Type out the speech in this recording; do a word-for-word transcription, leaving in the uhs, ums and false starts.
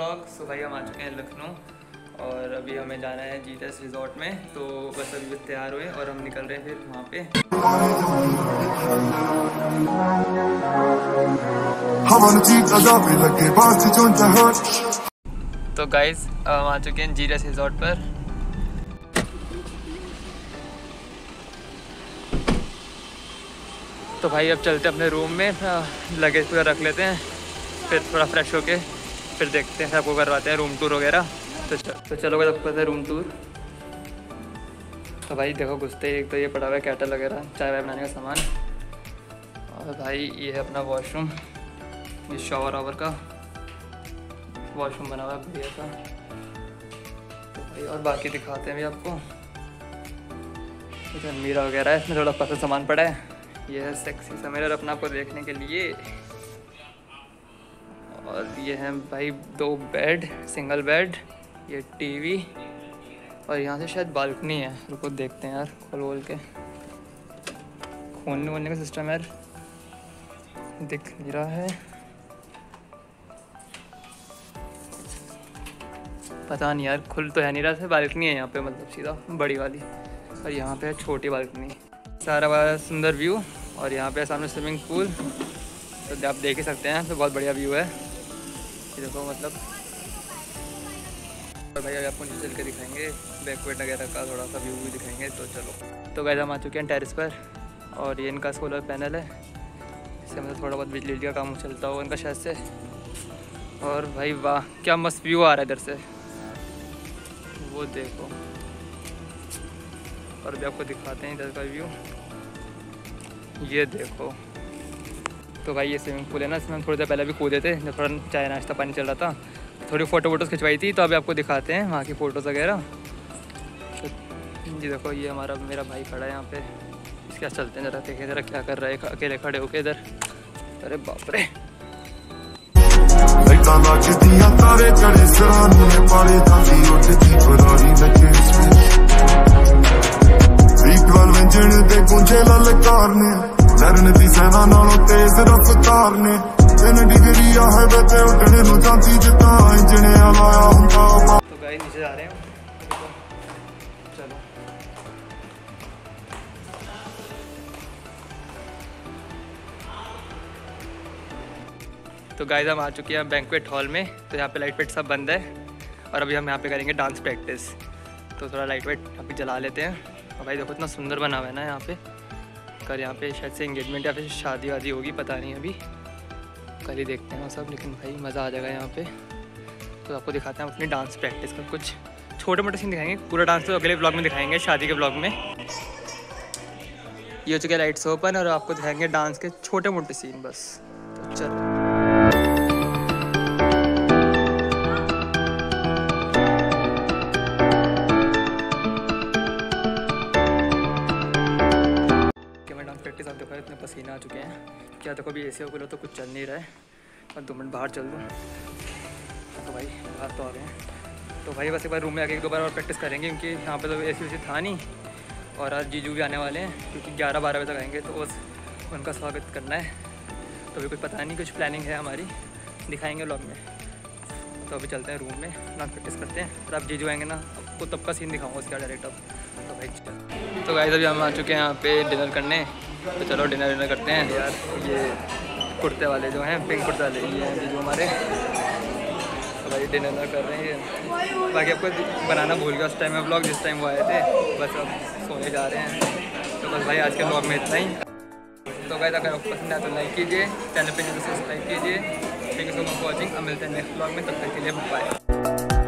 Blog. सो भाई हम आ चुके हैं लखनऊ और अभी हमें जाना है जीएस रिजॉर्ट में, तो बस अभी बस तैयार हुए और हम निकल रहे हैं फिर वहाँ पे। तो गाइस हम आ चुके हैं जीएस रिजॉर्ट पर। तो भाई अब चलते हैं अपने रूम में, लगेज पूरा रख लेते हैं, फिर थोड़ा फ्रेश होके फिर देखते हैं, आपको करवाते हैं रूम टूर वगैरह। तो चल, तो चलोगे सबको करते हैं रूम टूर। तो भाई देखो घुसते ही एक तो ये पड़ा हुआ है कैटल वगैरह, चाय वाय बनाने का सामान। और भाई ये है अपना वॉशरूम, ये शॉवर वावर का वॉशरूम बना हुआ है बढ़िया सा। तो भाई और बाकी दिखाते हैं भी आपको, ये अलमीरा वगैरह है, इसमें थोड़ा पसंद सामान पड़ा है। ये है सेक्सी सा मिरर अपना आपको देखने के लिए। और ये है भाई दो बेड, सिंगल बेड, ये टीवी और यहाँ से शायद बालकनी है। रुको देखते हैं यार, खोल खोल के खोलने वोलने का सिस्टम यार दिख नहीं रहा है, पता नहीं यार, खुल तो है नहीं रहा है। बालकनी है यहाँ पे, मतलब सीधा बड़ी वाली, और यहाँ पे है छोटी बालकनी। सारा बड़ा सुंदर व्यू, और यहाँ पे सामने स्विमिंग पूल, तो आप देख ही सकते हैं, तो बहुत बढ़िया व्यू है ये देखो मतलब। और भाई अभी आपको नीचे चल के दिखाएंगे बैकवेट वगैरह का थोड़ा सा व्यू भी दिखाएंगे। तो चलो, तो गाइस हम आ चुके हैं टेरेस पर, और ये इनका सोलर पैनल है, इससे मतलब थोड़ा बहुत बिजली का काम चलता हो इनका शायद से। और भाई वाह क्या मस्त व्यू आ रहा है इधर से, वो देखो। और भी आपको दिखाते हैं इधर का व्यू, ये देखो। तो भाई ये स्विमिंग पूल है ना, इसमें हम थोड़ी देर पहले भी कूदे थे जब थोड़ा चाय नाश्ता पानी चल रहा था, थोड़ी फ़ोटो वोटोज़ खिंचवाई थी। तो अभी आपको दिखाते हैं वहाँ की फ़ोटोज़ वगैरह। तो जी देखो ये हमारा मेरा भाई खड़ा है यहाँ पे, इसके साथ चलते हैं ज़रा, देखें ज़रा क्या कर रहा है अकेले खड़े होके इधर। अरे बाप रे, लड़न दी सेना नालों तेज रफ्तार ने, तीन डिग्री है बचे उठने नु जाती जिता इंजने लाया हुंदा। तो गाइस नीचे जा रहे हैं, चलो। तो गाइस हम आ चुके हैं बैंक्वेट हॉल में। तो यहाँ पे लाइट वेट सब बंद है, और अभी हम यहाँ पे करेंगे डांस प्रैक्टिस। तो थोड़ा लाइट वेट अभी जला लेते हैं। और भाई देखो इतना सुंदर बना हुआ है ना यहाँ पे, कल यहाँ पे शायद से एंगेजमेंट या फिर शादी वादी होगी, पता नहीं अभी, कल ही देखते हैं वो सब। लेकिन भाई मज़ा आ जाएगा यहाँ पे। तो आपको दिखाते हैं अपनी डांस प्रैक्टिस का कुछ छोटे मोटे सीन दिखाएंगे, पूरा डांस तो अगले ब्लॉग में दिखाएंगे, शादी के ब्लॉग में। ये हो चुके लाइट्स ओपन, और आपको दिखाएंगे डांस के छोटे मोटे सीन बस। तो चलो, प्रैक्टिस आप देखो इतने पसीना आ चुके हैं, क्या देखो अभी एसी वगैरह तो कुछ चल नहीं रहा है, और दो मिनट बाहर चल दूँ। तो भाई बाहर तो आ गए हैं। तो भाई बस एक बार रूम में आके एक दो बार और प्रैक्टिस करेंगे, क्योंकि यहाँ पे तो एसी वेसी था नहीं, और आज जीजू भी आने वाले हैं, क्योंकि ग्यारह बारह बजे तक आएंगे, तो बस उनका स्वागत करना है। तो अभी कुछ पता नहीं, कुछ प्लानिंग है हमारी, दिखाएँगे व्लॉग में। तो अभी चलते हैं रूम में, डांस प्रैक्टिस करते हैं, और आप जीजू आएंगे ना, आपको तब का सीन दिखाऊँगा उसका डायरेक्ट अब। तो भाई चल, तो गाइस अभी हम आ चुके हैं यहाँ पे डिनर करने। तो चलो डिनर डिनर करते हैं यार। ये कुर्ते वाले जो हैं, पिंक कुर्ते वाले, ये हैं जो हमारे। तो भाई डिनर कर रहे हैं। बाकी आपको बनाना भूल गया उस टाइम में ब्लॉग, जिस टाइम वो आए थे। बस अब सोने जा रहे हैं। तो बस भाई आज के ब्लॉग में इतना ही। तो गाइस अगर आपको पसंद आया तो लाइक कीजिए, चैनल पर सब्सक्राइब कीजिए। Thank you so much for watching. अब मिलते हैं नेक्स्ट ब्लॉग में, तब तक के लिए बाय।